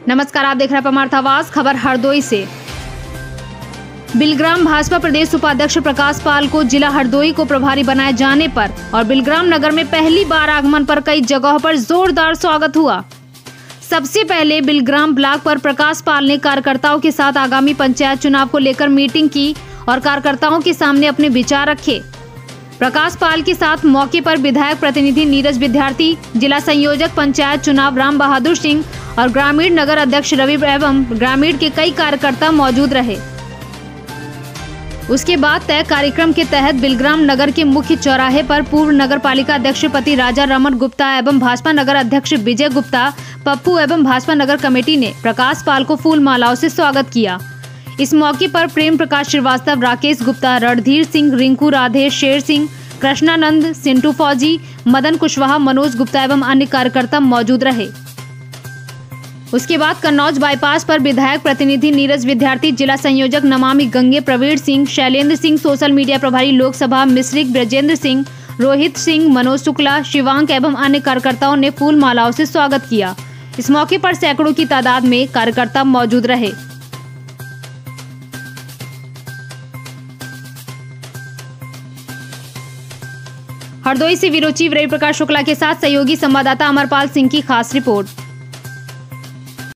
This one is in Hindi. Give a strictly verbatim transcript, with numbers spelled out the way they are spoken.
नमस्कार, आप देख रहे हैं परमार्थ आवाज। खबर हरदोई से। बिलग्राम भाजपा प्रदेश उपाध्यक्ष प्रकाश पाल को जिला हरदोई को प्रभारी बनाए जाने पर और बिलग्राम नगर में पहली बार आगमन पर कई जगहों पर जोरदार स्वागत हुआ। सबसे पहले बिलग्राम ब्लॉक पर प्रकाश पाल ने कार्यकर्ताओं के साथ आगामी पंचायत चुनाव को लेकर मीटिंग की और कार्यकर्ताओं के सामने अपने विचार रखे। प्रकाश पाल के साथ मौके पर विधायक प्रतिनिधि नीरज विद्यार्थी, जिला संयोजक पंचायत चुनाव राम बहादुर सिंह और ग्रामीण नगर अध्यक्ष रवि एवं ग्रामीण के कई कार्यकर्ता मौजूद रहे। उसके बाद तय कार्यक्रम के तहत बिलग्राम नगर के मुख्य चौराहे पर पूर्व नगर पालिका अध्यक्ष पति राजा रमन गुप्ता एवं भाजपा नगर अध्यक्ष विजय गुप्ता, पप्पू एवं भाजपा नगर कमेटी ने प्रकाश पाल को फूल मालाओं से स्वागत किया। इस मौके पर प्रेम प्रकाश श्रीवास्तव, राकेश गुप्ता, रणधीर सिंह, रिंकू राधे, शेर सिंह, कृष्णानंद, सिंटू फौजी, मदन कुशवाहा, मनोज गुप्ता एवं अन्य कार्यकर्ता मौजूद रहे। उसके बाद कन्नौज बाईपास पर विधायक प्रतिनिधि नीरज विद्यार्थी, जिला संयोजक नमामि गंगे प्रवीण सिंह, शैलेंद्र सिंह, सोशल मीडिया प्रभारी लोकसभा मिश्रिक ब्रजेंद्र सिंह, रोहित सिंह, मनोज शुक्ला, शिवांक एवं अन्य कार्यकर्ताओं ने फूल मालाओं से स्वागत किया। इस मौके पर सैकड़ों की तादाद में कार्यकर्ता मौजूद रहे। हरदोई से ब्यूरो चीफ रवि प्रकाश शुक्ला के साथ सहयोगी संवाददाता अमरपाल सिंह की खास रिपोर्ट।